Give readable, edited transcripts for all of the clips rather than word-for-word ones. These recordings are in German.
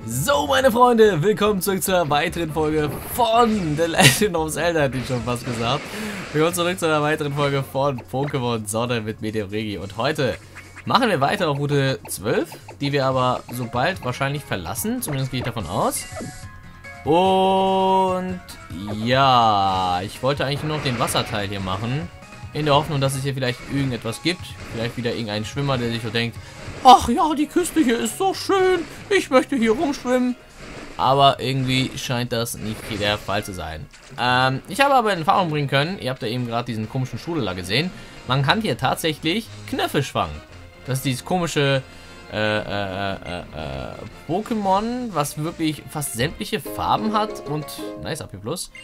So, meine Freunde, willkommen zurück zu einer weiteren Folge von The Legend of Zelda, hätte ich schon fast gesagt. Willkommen zurück zu einer weiteren Folge von Pokémon Sonne mit Meteoregi. Und heute machen wir weiter auf Route 12, die wir aber so bald wahrscheinlich verlassen, zumindest gehe ich davon aus. Und ja, ich wollte eigentlich nur noch den Wasserteil hier machen, in der Hoffnung, dass es hier vielleicht irgendetwas gibt. Vielleicht wieder irgendein Schwimmer, der sich so denkt, ach ja, die Küste hier ist so schön, ich möchte hier rumschwimmen. Aber irgendwie scheint das nicht der Fall zu sein. Ich habe aber in Erfahrung bringen können, ihr habt ja eben gerade diesen komischen Strudel da gesehen, man kann hier tatsächlich Knöpfisch fangen. Das ist dieses komische Pokémon, was wirklich fast sämtliche Farben hat und nice AP+.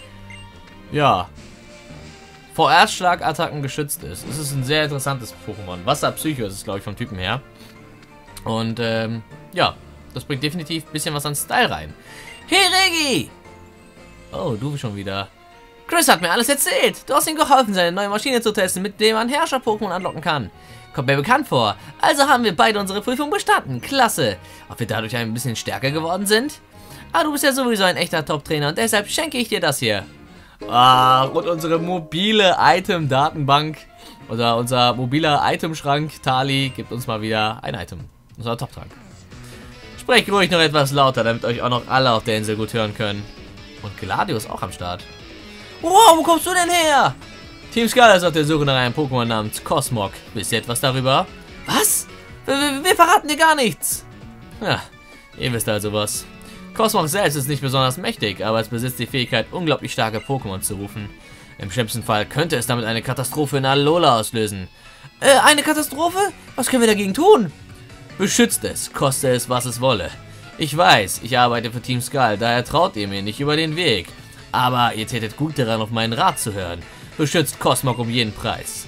Ja. Vor Erstschlagattacken geschützt ist. Es ist ein sehr interessantes Pokémon. Wasserpsycho ist es, glaube ich, vom Typen her. Und, ja, das bringt definitiv ein bisschen was an Style rein. Hey, Regi! Oh, du schon wieder. Chris hat mir alles erzählt. Du hast ihm geholfen, seine neue Maschine zu testen, mit der man Herrscher-Pokémon anlocken kann. Kommt mir bekannt vor. Also haben wir beide unsere Prüfung bestanden. Klasse. Ob wir dadurch ein bisschen stärker geworden sind? Ah, du bist ja sowieso ein echter Top-Trainer und deshalb schenke ich dir das hier. Ah, und unsere mobile Item-Datenbank oder unser mobiler Itemschrank Tali gibt uns mal wieder ein Item. Unser Top-Trank. Sprecht ruhig noch etwas lauter, damit euch auch noch alle auf der Insel gut hören können. Und Gladio ist auch am Start. Wow, wo kommst du denn her? Team Skull ist auf der Suche nach einem Pokémon namens Cosmog. Wisst ihr etwas darüber? Was? Wir verraten dir gar nichts. Ja, ihr wisst also was. Cosmog selbst ist nicht besonders mächtig, aber es besitzt die Fähigkeit, unglaublich starke Pokémon zu rufen. Im schlimmsten Fall könnte es damit eine Katastrophe in Alola auslösen. Eine Katastrophe? Was können wir dagegen tun? Beschützt es, koste es, was es wolle. Ich weiß, ich arbeite für Team Skull, daher traut ihr mir nicht über den Weg. Aber ihr tätet gut daran, auf meinen Rat zu hören. Beschützt Cosmog um jeden Preis.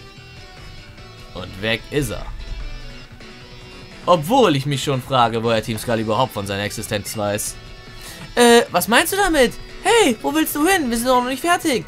Und weg ist er. Obwohl ich mich schon frage, woher Team Skull überhaupt von seiner Existenz weiß. Was meinst du damit? Hey, wo willst du hin? Wir sind doch noch nicht fertig.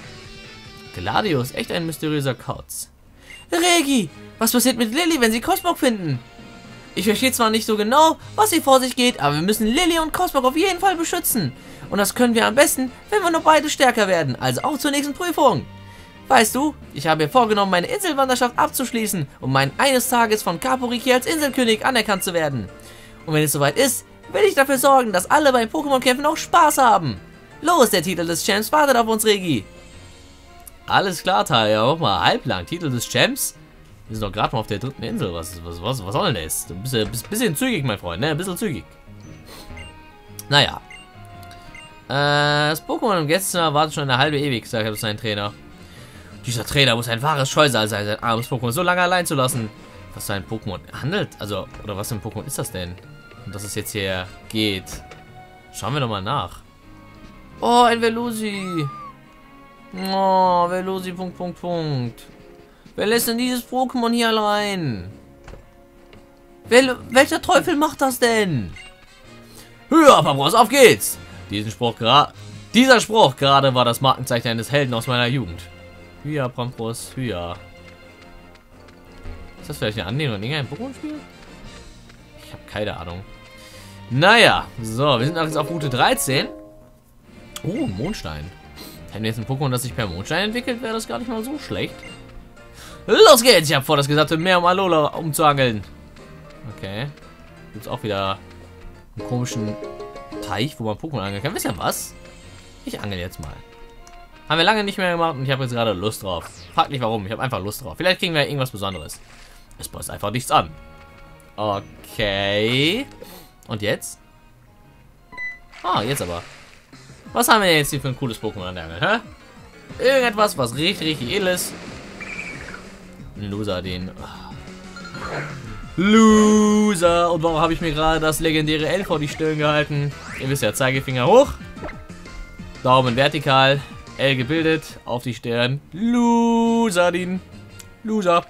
Gladio ist echt ein mysteriöser Kauz. Regi, was passiert mit Lilly, wenn sie Cosmog finden? Ich verstehe zwar nicht so genau, was hier vor sich geht, aber wir müssen Lilly und Cosmog auf jeden Fall beschützen. Und das können wir am besten, wenn wir noch beide stärker werden, also auch zur nächsten Prüfung. Weißt du, ich habe mir vorgenommen, meine Inselwanderschaft abzuschließen, um eines Tages von Kaporiki als Inselkönig anerkannt zu werden. Und wenn es soweit ist, will ich dafür sorgen, dass alle beim Pokémon-Kämpfen auch Spaß haben. Los, der Titel des Champs wartet auf uns, Regi. Alles klar, Talia, auch mal halblang. Titel des Champs? Wir sind doch gerade mal auf der dritten Insel. Was soll denn das? Du bist ein bisschen zügig, mein Freund, ne? Ein bisschen zügig. Naja. Das Pokémon im Gästezimmer wartet schon eine halbe Ewigkeit auf seinen Trainer. Dieser Trainer muss ein wahres Scheusal sein, sein armes Pokémon so lange allein zu lassen. Was für ein Pokémon handelt? Also, oder was für ein Pokémon ist das denn? Und dass es jetzt hier geht. Schauen wir doch mal nach. Oh, ein Velusi. Oh, Velusi, ... Wer lässt denn dieses Pokémon hier allein? Welcher Teufel macht das denn? Höher, Pabros, auf geht's! Dieser Spruch gerade war das Markenzeichen eines Helden aus meiner Jugend. Hüa, Pampros, Hüa. Ist das vielleicht eine Anlehnung an irgendein Pokémon-Spiel? Ich habe keine Ahnung. Naja, so, wir sind jetzt auf Route 13. Oh, Mondstein. Hätten wir jetzt ein Pokémon, das sich per Mondstein entwickelt, wäre das gar nicht mal so schlecht. Los geht's! Ich habe vor, das gesamte Meer um Alola umzuangeln. Okay. Gibt's auch wieder einen komischen Teich, wo man Pokémon angeln kann. Wisst ihr was? Ich angel jetzt mal. Haben wir lange nicht mehr gemacht und ich habe jetzt gerade Lust drauf. Fragt nicht warum, ich habe einfach Lust drauf. Vielleicht kriegen wir irgendwas Besonderes. Es passt einfach nichts an. Okay. Und jetzt? Ah, jetzt aber. Was haben wir denn jetzt hier für ein cooles Pokémon an der Angel, hä? Irgendetwas, was richtig edel ist. Loser, den. Loser! Und warum habe ich mir gerade das legendäre L vor die Stirn gehalten? Ihr wisst ja, Zeigefinger hoch. Daumen vertikal. L gebildet. Auf die Stirn. Loser, den. Loser.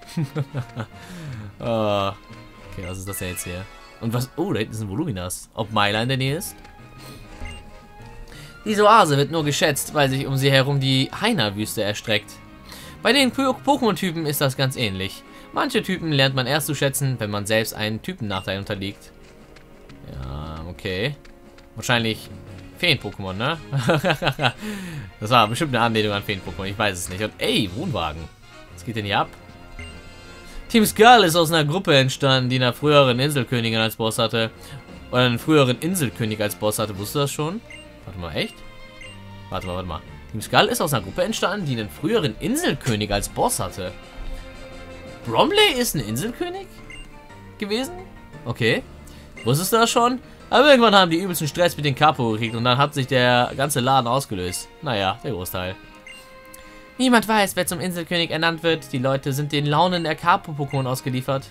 Okay, was ist das denn jetzt hier? Und was? Oh, da hinten ist ein Voluminas. Ob Myla in der Nähe ist? Diese Oase wird nur geschätzt, weil sich um sie herum die Haina-Wüste erstreckt. Bei den Pokémon-Typen ist das ganz ähnlich. Manche Typen lernt man erst zu schätzen, wenn man selbst einen Typennachteil unterliegt. Ja, okay. Wahrscheinlich Feen-Pokémon, ne? Das war bestimmt eine Anlehnung an Feen-Pokémon, ich weiß es nicht. Und ey, Wohnwagen. Was geht denn hier ab? Team Skull ist aus einer Gruppe entstanden, die einer früheren Inselkönigin als Boss hatte. Oder einen früheren Inselkönig als Boss hatte. Wusstest du das schon? Warte mal, echt? Warte mal. Team Skull ist aus einer Gruppe entstanden, die einen früheren Inselkönig als Boss hatte. Bromley ist ein Inselkönig gewesen? Okay. Wusstest du das schon? Aber irgendwann haben die übelsten Stress mit den Capo gekriegt und dann hat sich der ganze Laden ausgelöst. Naja, der Großteil. Niemand weiß, wer zum Inselkönig ernannt wird. Die Leute sind den Launen der Capo-Pokémon ausgeliefert.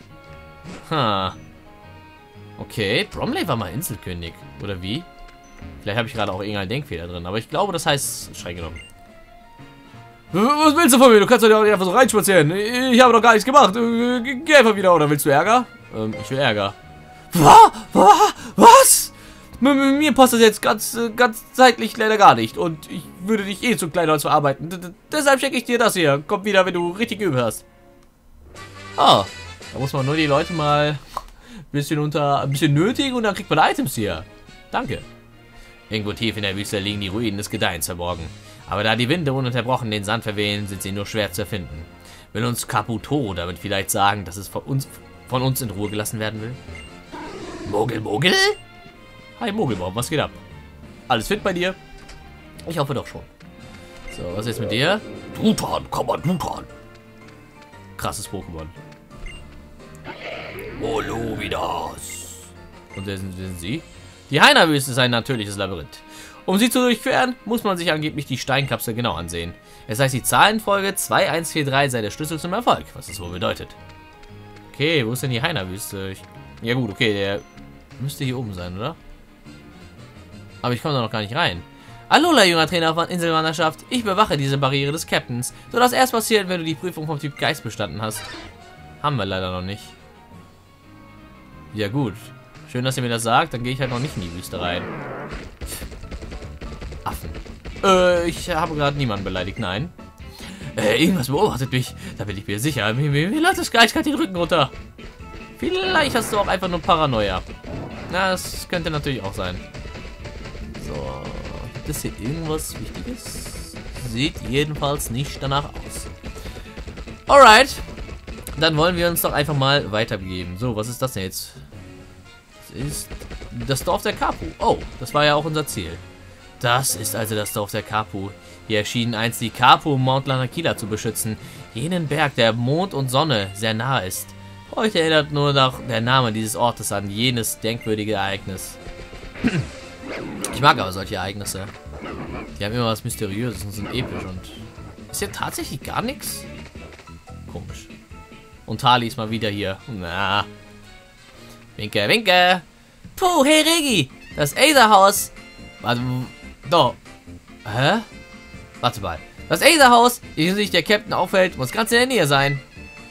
Okay, Bromley war mal Inselkönig. Oder wie? Vielleicht habe ich gerade auch irgendeinen Denkfehler drin, aber ich glaube, das heißt streng genommen. Was willst du von mir? Du kannst doch nicht einfach so reinspazieren. Ich habe doch gar nichts gemacht. Geh einfach wieder, oder willst du Ärger? Ich will Ärger. Was? Mir passt das jetzt ganz zeitlich leider gar nicht. Und ich würde dich eh zu klein als verarbeiten. Deshalb schenke ich dir das hier. Komm wieder, wenn du richtig geübt hast. Ah, da muss man nur die Leute mal ein bisschen nötigen und dann kriegt man Items hier. Danke. Irgendwo tief in der Wüste liegen die Ruinen des Gedeihens verborgen. Aber da die Winde ununterbrochen den Sand verwehen, sind sie nur schwer zu erfinden. Will uns Kaputoro damit vielleicht sagen, dass es von uns in Ruhe gelassen werden will? Mogel? Hi Mogelbaum, was geht ab? Alles fit bei dir? Ich hoffe doch schon. So, was ist jetzt mit dir? Dutan. Krasses Pokémon. Volumidas. Und wer sind sie? Die Haina-Wüste ist ein natürliches Labyrinth. Um sie zu durchqueren, muss man sich angeblich die Steinkapsel genau ansehen. Es heißt, die Zahlenfolge 2143 sei der Schlüssel zum Erfolg, was das wohl bedeutet. Okay, wo ist denn die Haina-Wüste? Ja gut, okay, der müsste hier oben sein, oder? Aber ich komme da noch gar nicht rein. Alola, junger Trainer von Inselwanderschaft. Ich bewache diese Barriere des Captains, sodass erst passiert, wenn du die Prüfung vom Typ Geist bestanden hast. Haben wir leider noch nicht. Ja gut. Schön, dass ihr mir das sagt, dann gehe ich halt noch nicht in die Wüste rein. Affen. Ich habe gerade niemanden beleidigt, nein. Irgendwas beobachtet mich. Da bin ich mir sicher. Mir läuft das gleich den Rücken runter. Vielleicht hast du auch einfach nur Paranoia. Na, das könnte natürlich auch sein. So. Gibt es hier irgendwas Wichtiges? Sieht jedenfalls nicht danach aus. Alright. Dann wollen wir uns doch einfach mal weiterbegeben. So, was ist das denn jetzt? Das ist das Dorf der Kapu. Oh, das war ja auch unser Ziel. Das ist also das Dorf der Kapu. Hier erschienen einst die Kapu, um Mount Lanakila zu beschützen. Jenen Berg, der Mond und Sonne sehr nah ist. Heute erinnert nur noch der Name dieses Ortes an jenes denkwürdige Ereignis. Ich mag aber solche Ereignisse. Die haben immer was Mysteriöses und sind episch. Und ist hier tatsächlich gar nichts? Komisch. Und Tali ist mal wieder hier. Na. Winke. Puh, hey Regi. Das Aetherhaus. Warte. Doch. Hä? Warte mal. Das Aetherhaus, in dem sich der Captain aufhält, muss ganz in der Nähe sein.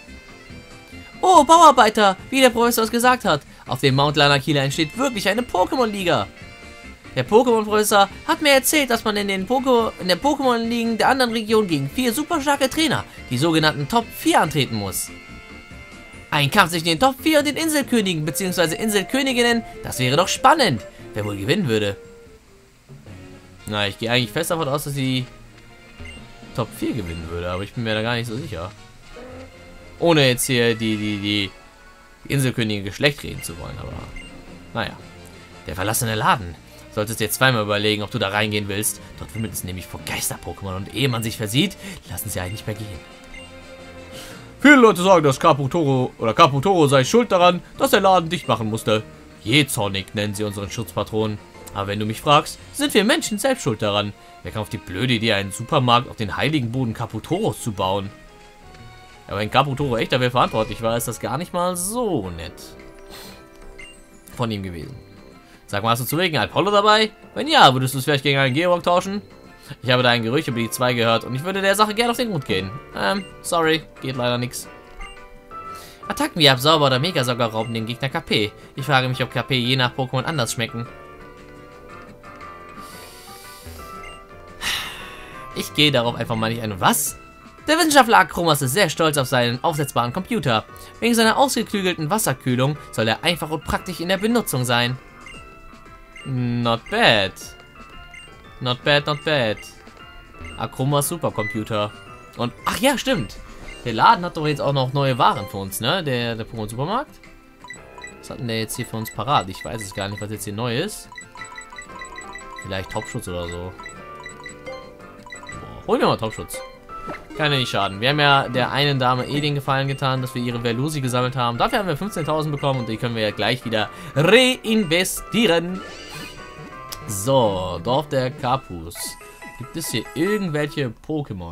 Oh, Bauarbeiter, wie der Professor es gesagt hat. Auf dem Mount Lanakila entsteht wirklich eine Pokémon-Liga. Der Pokémon-Professor hat mir erzählt, dass man in der Pokémon-Ligen der anderen Region gegen 4 super starke Trainer, die sogenannten Top 4, antreten muss. Ein Kampf zwischen den Top 4 und den Inselkönigen bzw. Inselköniginnen, das wäre doch spannend. Wer wohl gewinnen würde? Na, ich gehe eigentlich fest davon aus, dass sie Top 4 gewinnen würde, aber ich bin mir da gar nicht so sicher. Ohne jetzt hier die Inselkönigin Geschlecht reden zu wollen, aber naja. Der verlassene Laden. Solltest dir zweimal überlegen, ob du da reingehen willst. Dort wimmelt es nämlich vor Geister-Pokémon und ehe man sich versieht, lassen sie eigentlich mehr gehen. Viele Leute sagen, dass Kaputoro sei schuld daran, dass der Laden dicht machen musste. Jähzornig nennen sie unseren Schutzpatron. Aber wenn du mich fragst, sind wir Menschen selbst schuld daran. Wer kam auf die blöde Idee, einen Supermarkt auf den heiligen Boden Kaputoros zu bauen? Aber wenn Kaputoro echt dafür verantwortlich war, ist das gar nicht mal so nett von ihm gewesen. Sag mal, hast du zufällig einen Apollo dabei? Wenn ja, würdest du es vielleicht gegen einen Georg tauschen? Ich habe da ein Gerücht über die 2 gehört und ich würde der Sache gerne auf den Grund gehen. Sorry, geht leider nichts. Attacken wie Absorber oder Megasauger rauben den Gegner KP. Ich frage mich, ob KP je nach Pokémon anders schmecken. Ich gehe darauf einfach mal nicht ein. Was? Der Wissenschaftler Akromas ist sehr stolz auf seinen aufsetzbaren Computer. Wegen seiner ausgeklügelten Wasserkühlung soll er einfach und praktisch in der Benutzung sein. Not bad. Not bad, not bad. Akroma Supercomputer. Und, ach ja, stimmt. Der Laden hat doch jetzt auch noch neue Waren für uns, ne? Der Pokémon Supermarkt. Was hat denn der jetzt hier für uns parat? Ich weiß es gar nicht, was jetzt hier neu ist. Vielleicht Topschutz oder so. Boah, holen wir mal Topschutz. Kann ja nicht schaden. Wir haben ja der einen Dame den Gefallen getan, dass wir ihre Velusi gesammelt haben. Dafür haben wir 15.000 bekommen und die können wir ja gleich wieder reinvestieren. So, Dorf der Kapus. Gibt es hier irgendwelche Pokémon?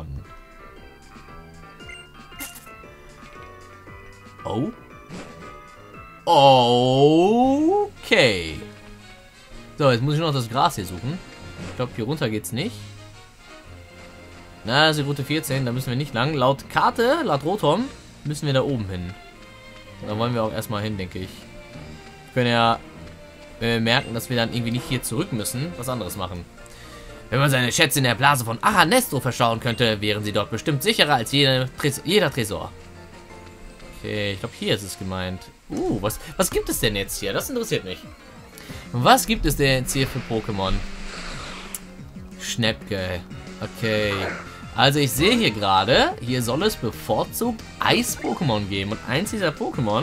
Oh. Okay. So, jetzt muss ich noch das Gras hier suchen. Ich glaube, hier runter geht's nicht. Na, das ist die Route 14, da müssen wir nicht lang. Laut Karte, laut Rotom, müssen wir da oben hin. Da wollen wir auch erstmal hin, denke ich. Wir können ja, wenn wir merken, dass wir dann irgendwie nicht hier zurück müssen, was anderes machen. Wenn man seine Schätze in der Blase von Aranesto verschauen könnte, wären sie dort bestimmt sicherer als jeder Tresor. Okay, ich glaube, hier ist es gemeint. Was gibt es denn jetzt hier? Das interessiert mich. Was gibt es denn jetzt hier für Pokémon? Schnäppke. Okay. Also ich sehe hier gerade, hier soll es bevorzugt Eis-Pokémon geben. Und eins dieser Pokémon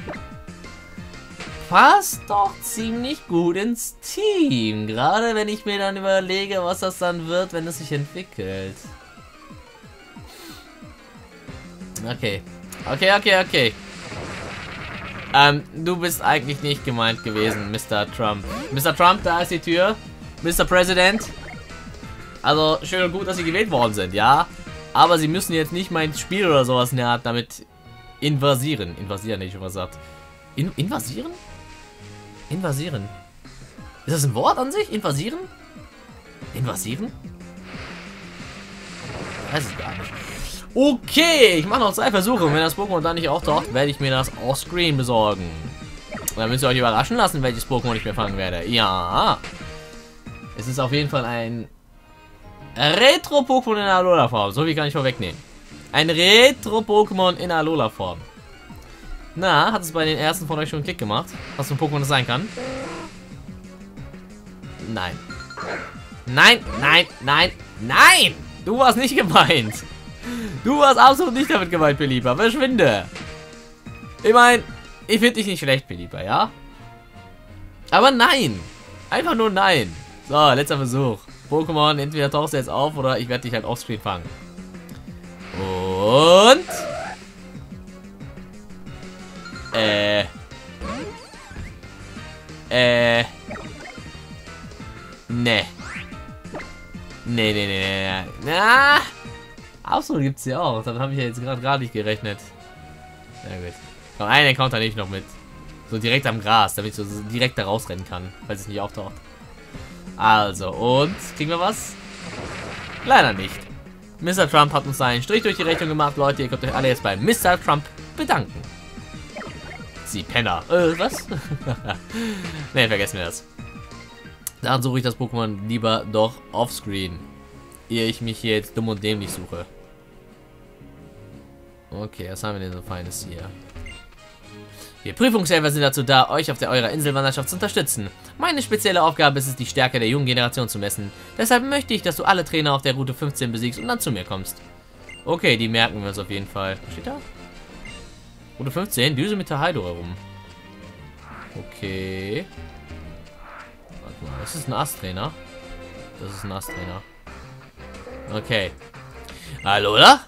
passt doch ziemlich gut ins Team. Gerade wenn ich mir dann überlege, was das dann wird, wenn es sich entwickelt. Okay. Okay. Du bist eigentlich nicht gemeint gewesen, Mr. Trump. Mr. Trump, da ist die Tür. Mr. President. Also, schön und gut, dass sie gewählt worden sind, ja. Aber sie müssen jetzt nicht mein Spiel oder sowas in der Art damit invasieren. Invasieren, hätte ich schon was gesagt. Invasieren? Invasieren. Ist das ein Wort an sich? Invasieren? Invasieren? Ich weiß es gar nicht. Okay, ich mache noch 2 Versuche. Und wenn das Pokémon dann nicht auftaucht, werde ich mir das offscreen besorgen. Und dann müsst ihr euch überraschen lassen, welches Pokémon ich mehr fangen werde. Ja. Es ist auf jeden Fall ein Retro-Pokémon in Alola-Form. So viel kann ich vorwegnehmen. Ein Retro-Pokémon in Alola-Form. Na, hat es bei den ersten von euch schon einen Klick gemacht? Was für ein Pokémon das sein kann? Nein. Nein! Du warst nicht gemeint. Du warst absolut nicht damit gemeint, Pelipper. Verschwinde. Ich meine, ich finde dich nicht schlecht, Pelipper, ja? Aber nein. Einfach nur nein. So, letzter Versuch. Pokémon, entweder tauchst du jetzt auf oder ich werde dich halt offscreen fangen. Und... Nee. Na, Absolut gibt's ja auch. Dann habe ich ja jetzt gerade gar nicht gerechnet. Na gut. Komm, einen Encounter nehme ich noch mit. So direkt am Gras, damit ich so direkt da rausrennen kann, falls es nicht auftaucht. Also, und kriegen wir was? Leider nicht. Mr. Trump hat uns einen Strich durch die Rechnung gemacht, Leute. Ihr könnt euch alle jetzt bei Mr. Trump bedanken. Sie Penner. Was? Ne, vergessen wir das. Dann suche ich das Pokémon lieber doch offscreen. Ehe ich mich hier jetzt dumm und dämlich suche. Okay, was haben wir denn so Feines hier? Wir Prüfungshelfer sind dazu da, euch auf eurer Inselwanderschaft zu unterstützen. Meine spezielle Aufgabe ist es, die Stärke der jungen Generation zu messen. Deshalb möchte ich, dass du alle Trainer auf der Route 15 besiegst und dann zu mir kommst. Okay, die merken wir uns auf jeden Fall. Was steht da? Route 15, Düse mit Tahaido herum. Okay. Warte mal, das ist ein Ast-Trainer. Das ist ein Ast-Trainer. Okay. Hallo, oder?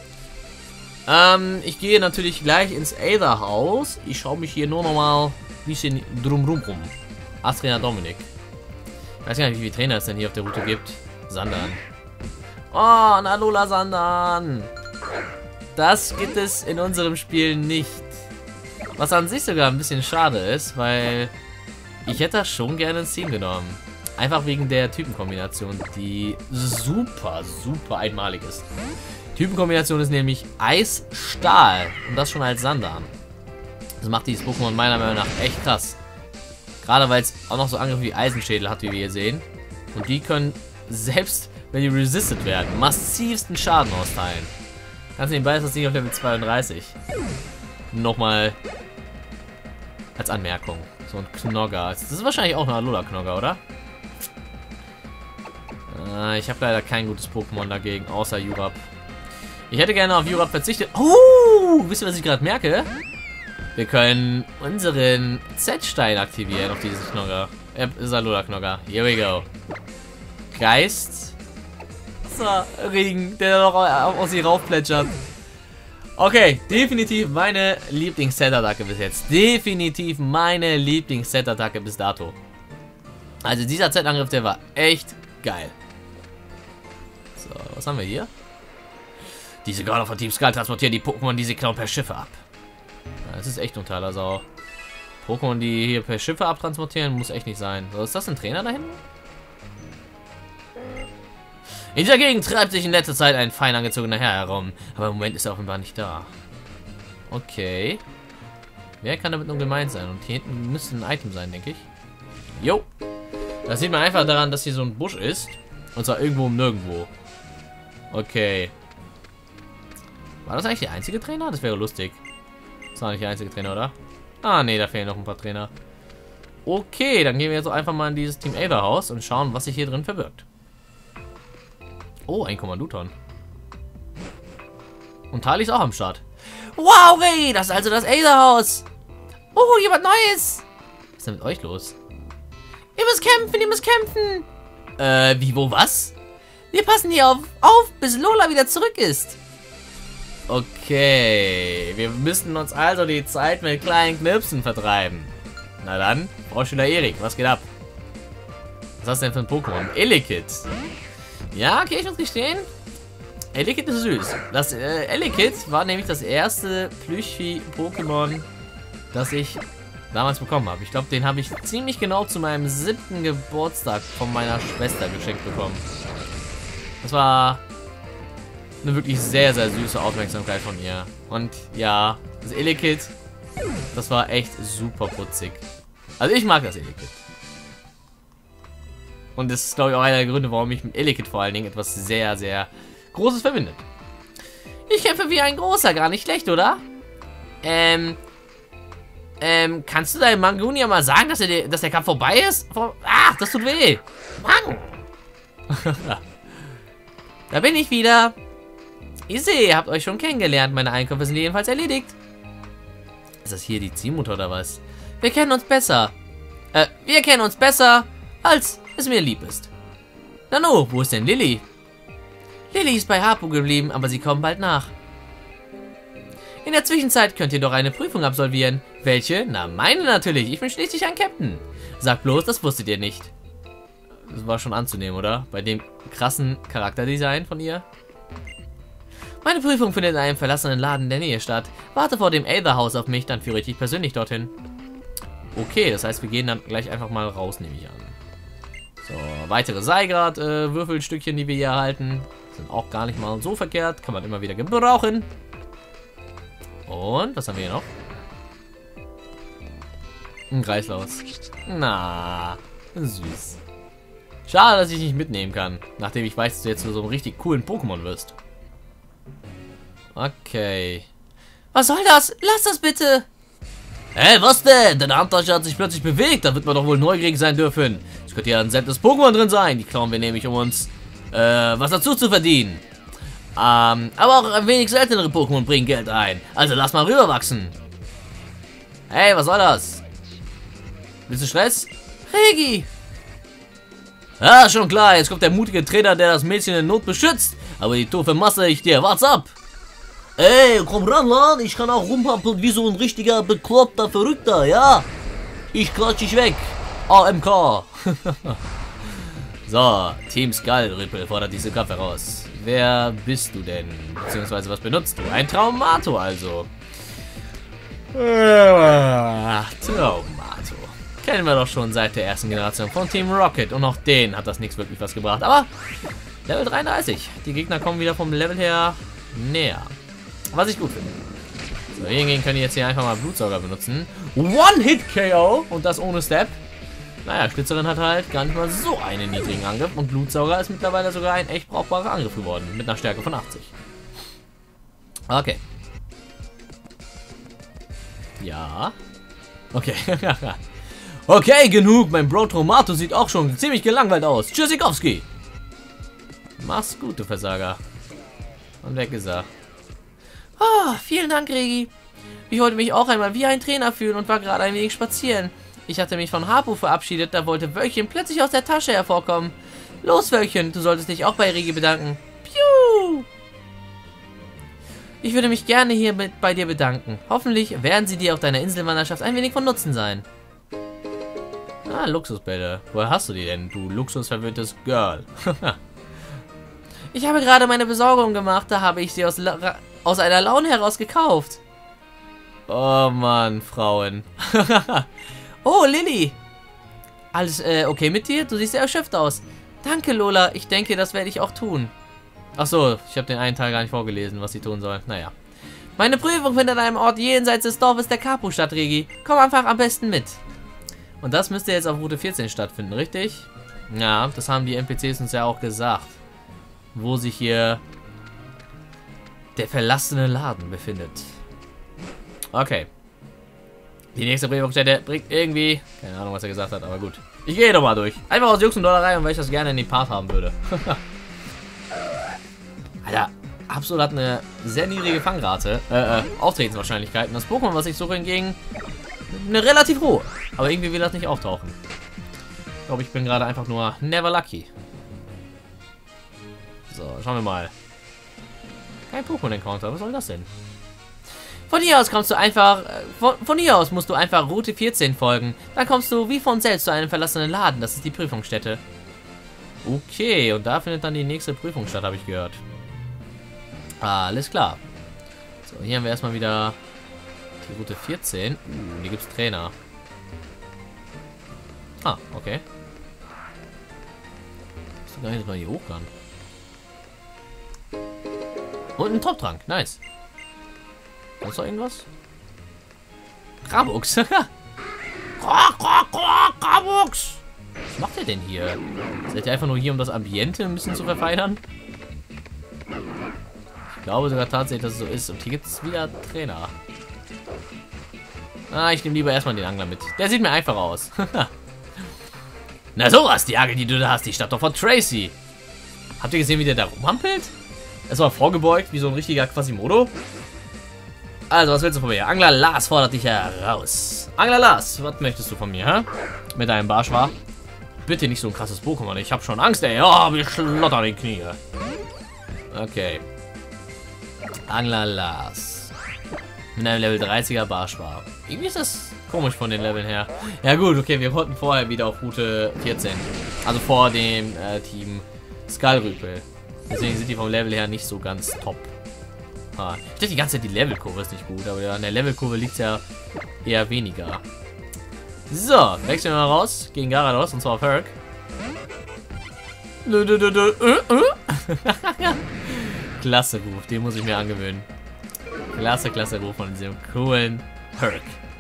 Ich gehe natürlich gleich ins Aether-Haus. Ich schaue mich hier nur noch mal ein bisschen drumrum rum. Ast-Trainer Dominik. Ich weiß gar nicht, wie viele Trainer es denn hier auf der Route gibt. Sandan. Oh, ein Alola Sandan. Das gibt es in unserem Spiel nicht. Was an sich sogar ein bisschen schade ist, weil ich hätte das schon gerne ins Team genommen. Einfach wegen der Typenkombination, die super einmalig ist. Typenkombination ist nämlich Eis-Stahl. Und das schon als Sandan. Das macht dieses Pokémon meiner Meinung nach echt krass. Gerade weil es auch noch so Angriffe wie Eisenschädel hat, wie wir hier sehen. Und die können, selbst wenn die resisted werden, massivsten Schaden austeilen. Ganz nebenbei ist das Ding auf Level 32. Nochmal als Anmerkung. So ein Knogger. Das ist wahrscheinlich auch ein Alola-Knogger, oder? Ich habe leider kein gutes Pokémon dagegen, außer Jurab. Ich hätte gerne auf Jurab verzichtet. Oh, wisst ihr, was ich gerade merke? Wir können unseren Z-Stein aktivieren auf diesen Knogger. Ist Alola-Knogger. Here we go. Geist. So, Regen, der noch aus sie raufplätschert. Okay, definitiv meine Lieblings-Z-Attacke bis jetzt. Definitiv meine Lieblings-Z-Attacke bis dato. Also dieser Z-Angriff, der war echt geil. So, was haben wir hier? Diese Gauner von Team Skull transportieren die Pokémon, die sie klauen, per Schiffe ab. Ja, das ist echt totaler Sau. Pokémon, die hier per Schiffe abtransportieren, muss echt nicht sein. So, ist das ein Trainer da hinten? In dieser Gegend treibt sich in letzter Zeit ein fein angezogener Herr herum. Aber im Moment ist er offenbar nicht da. Okay. Wer kann damit nun gemeint sein? Und hier hinten müsste ein Item sein, denke ich. Jo. Das sieht man einfach daran, dass hier so ein Busch ist. Und zwar irgendwo im Nirgendwo. Okay. War das eigentlich der einzige Trainer? Das wäre lustig. Das war nicht der einzige Trainer, oder? Ah, nee, da fehlen noch ein paar Trainer. Okay, dann gehen wir jetzt einfach mal in dieses Team Aether Haus und schauen, was sich hier drin verbirgt. Oh, ein Kommanduton. Und Tali ist auch am Start. Wow, Ray, das ist also das Aether Haus. Oh, jemand Neues. Was ist denn mit euch los? Ihr müsst kämpfen, ihr müsst kämpfen. Wie, wo, was? Wir passen hier auf, bis Lola wieder zurück ist. Okay, wir müssen uns also die Zeit mit kleinen Knipsen vertreiben. Na dann, Frau Schüler Erik, was geht ab? Was hast du denn für ein Pokémon? Elekid. Ja, okay, ich muss gestehen. Elekid ist süß. Das Elekid war nämlich das erste Plüschvieh-Pokémon, das ich damals bekommen habe. Ich glaube, den habe ich ziemlich genau zu meinem 7. Geburtstag von meiner Schwester geschenkt bekommen. Das war eine wirklich sehr, sehr süße Aufmerksamkeit von ihr. Und ja, das Elekid, das war echt super putzig. Also ich mag das Elekid. Und das ist, glaube ich, auch einer der Gründe, warum mich mit Elekid vor allen Dingen etwas sehr, sehr Großes verbindet. Ich kämpfe wie ein Großer, gar nicht schlecht, oder? Kannst du deinem Mangunia mal sagen, dass der Kampf vorbei ist? Ach, das tut weh. Mann. Da bin ich wieder. Ich sehe, ihr habt euch schon kennengelernt. Meine Einkäufe sind jedenfalls erledigt. Ist das hier die Ziehmutter oder was? Wir kennen uns besser. Wir kennen uns besser, als es mir lieb ist. Nanu, wo ist denn Lilly? Lilly ist bei Hapu geblieben, aber sie kommt bald nach. In der Zwischenzeit könnt ihr doch eine Prüfung absolvieren. Welche? Na, meine natürlich. Ich bin schließlich ein Captain. Sagt bloß, das wusstet ihr nicht. Das war schon anzunehmen, oder? Bei dem krassen Charakterdesign von ihr. Meine Prüfung findet in einem verlassenen Laden in der Nähe statt. Warte vor dem Aether Haus auf mich, dann führe ich dich persönlich dorthin. Okay, das heißt, wir gehen dann gleich einfach mal raus, nehme ich an. So, weitere Seigrad-Würfelstückchen, die wir hier erhalten. Sind auch gar nicht mal so verkehrt. Kann man immer wieder gebrauchen. Und, was haben wir hier noch? Ein Kreislaus. Na, süß. Schade, dass ich nicht mitnehmen kann. Nachdem ich weiß, dass du jetzt zu so einem richtig coolen Pokémon wirst. Okay. Was soll das? Lass das bitte! Hä, was denn? Deine Handtasche hat sich plötzlich bewegt. Da wird man doch wohl neugierig sein dürfen. Es könnte ja ein seltenes Pokémon drin sein. Die klauen wir nämlich, um uns was dazu zu verdienen. Aber auch ein wenig seltenere Pokémon bringen Geld ein. Also lass mal rüberwachsen. Hey, was soll das? Willst du Stress? Regi! Ja, schon klar. Jetzt kommt der mutige Trainer, der das Mädchen in Not beschützt. Aber die Tour vermasse ich dir. Wart's ab! Ey, komm ran, Mann. Ich kann auch rumpampeln wie so ein richtiger, bekloppter Verrückter, ja? Ich klatsch dich weg. AMK. So, Team Skull Ripple fordert diese Kampf heraus. Wer bist du denn? Beziehungsweise, was benutzt du? Ein Traumato also. Traumato. Kennen wir doch schon seit der ersten Generation von Team Rocket. Und auch denen hat das nichts wirklich was gebracht. Aber Level 33. Die Gegner kommen wieder vom Level her näher. Was ich gut finde. So, hingegen können die jetzt hier einfach mal Blutsauger benutzen. One-Hit-KO und das ohne Step. Naja, Schlitzerin hat halt gar nicht mal so einen niedrigen Angriff und Blutsauger ist mittlerweile sogar ein echt brauchbarer Angriff geworden. Mit einer Stärke von 80. Okay. Ja. Okay. Okay, genug. Mein Bro Tomato sieht auch schon ziemlich gelangweilt aus. Tschüssikowski. Mach's gut, du Versager. Und weg ist er. Oh, vielen Dank, Regi. Ich wollte mich auch einmal wie ein Trainer fühlen und war gerade ein wenig spazieren. Ich hatte mich von Harpo verabschiedet, da wollte Wölkchen plötzlich aus der Tasche hervorkommen. Los, Wölkchen, du solltest dich auch bei Regi bedanken. Piu! Ich würde mich gerne hier bei dir bedanken. Hoffentlich werden sie dir auf deiner Inselwanderschaft ein wenig von Nutzen sein. Ah, Luxusbälle. Woher hast du die denn, du luxusverwöhntes Girl? Ich habe gerade meine Besorgung gemacht, da habe ich sie aus einer Laune heraus gekauft. Oh Mann, Frauen. Oh, Lilly. Alles okay mit dir? Du siehst sehr erschöpft aus. Danke, Lola. Ich denke, das werde ich auch tun. Ach so, ich habe den einen Teil gar nicht vorgelesen, was sie tun soll. Naja. Meine Prüfung findet an einem Ort jenseits des Dorfes der Kapu statt, Regi. Komm einfach am besten mit. Und das müsste jetzt auf Route 14 stattfinden, richtig? Ja, das haben die NPCs uns ja auch gesagt. Wo sich hier der verlassene Laden befindet. Okay. Die nächste Prüfungsstätte bringt irgendwie... Keine Ahnung, was er gesagt hat, aber gut. Ich gehe doch mal durch. Einfach aus Jux und Dollerei und weil ich das gerne in den Part haben würde. Alter, Absol hat eine sehr niedrige Fangrate. Auftretenswahrscheinlichkeiten. Das Pokémon, was ich suche, hingegen eine relativ hohe. Aber irgendwie will das nicht auftauchen. Ich glaube, ich bin gerade einfach nur never lucky. So, schauen wir mal. Kein Pokémon-Encounter, was soll das denn? Von hier aus kommst du einfach... Von hier aus musst du einfach Route 14 folgen. Dann kommst du wie von selbst zu einem verlassenen Laden. Das ist die Prüfungsstätte. Okay, und da findet dann die nächste Prüfung statt, habe ich gehört. Alles klar. So, hier haben wir erstmal wieder die Route 14. Hier gibt es Trainer. Ah, okay. Ich weiß gar nicht, dass man hier hoch kann. Und ein Top-Trank, nice. Sonst noch irgendwas? Rabux. Rabux. Was macht er denn hier? Seid ihr einfach nur hier, um das Ambiente ein bisschen zu verfeinern? Ich glaube sogar tatsächlich, dass es so ist. Und hier gibt es wieder Trainer. Ah, ich nehme lieber erstmal den Angler mit. Der sieht mir einfach aus. Na sowas, die Angel, die du da hast, die stammt doch von Tracy. Habt ihr gesehen, wie der da rumhampelt? Erstmal vorgebeugt, wie so ein richtiger Quasimodo. Also, was willst du von mir? Angler Lars fordert dich heraus. Angler Lars, was möchtest du von mir, hä? Mit deinem Barschwa? Bitte nicht so ein krasses Pokémon. Ich hab schon Angst, ey. Oh, wir schlottern die Knie. Okay. Angler Lars. Mit einem Level 30er Barschwa. Irgendwie ist das komisch von den Leveln her. Ja gut, okay, wir wollten vorher wieder auf Route 14. Also vor dem Team Skullrüpel. Deswegen sind die vom Level her nicht so ganz top. Ah, ich dachte die ganze Zeit, die Levelkurve ist nicht gut, aber ja, an der Levelkurve liegt es ja eher weniger. So, wechseln wir mal raus gegen Garados und zwar auf Herc. Klasse Ruf, den muss ich mir angewöhnen. Klasse Ruf von diesem coolen Herc.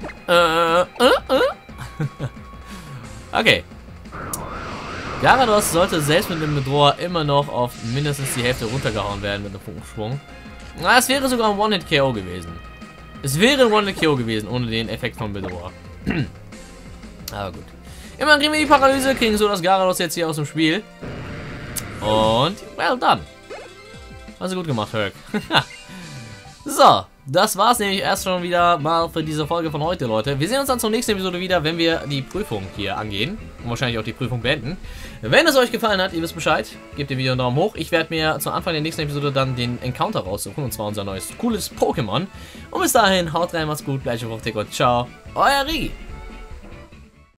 Okay. Garados sollte selbst mit dem Bedroher immer noch auf mindestens die Hälfte runtergehauen werden mit einem Funksprung. Na, es wäre sogar ein One-Hit-KO gewesen. Es wäre ein One-Hit-KO gewesen, ohne den Effekt vom Bedroher. Aber gut. Immerhin kriegen wir die Paralyse, kriegen so das Garados jetzt hier aus dem Spiel. Und, well done. Also gut gemacht, Herc. So, das war's nämlich erst schon wieder mal für diese Folge von heute, Leute. Wir sehen uns dann zur nächsten Episode wieder, wenn wir die Prüfung hier angehen. Und wahrscheinlich auch die Prüfung beenden. Wenn es euch gefallen hat, ihr wisst Bescheid, gebt dem Video einen Daumen hoch. Ich werde mir zu Anfang der nächsten Episode dann den Encounter raussuchen. Und zwar unser neues, cooles Pokémon. Und bis dahin, haut rein, macht's gut, bleibt auf Tick und ciao. Euer Rigi.